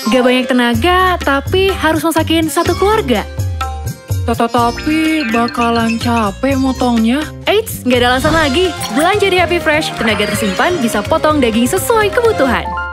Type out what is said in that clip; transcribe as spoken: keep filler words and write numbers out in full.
Gak banyak tenaga, tapi harus masakin satu keluarga. Tapi bakalan capek motongnya. Eits, gak ada alasan lagi. Belanja di Happy Fresh, tenaga tersimpan bisa potong daging sesuai kebutuhan.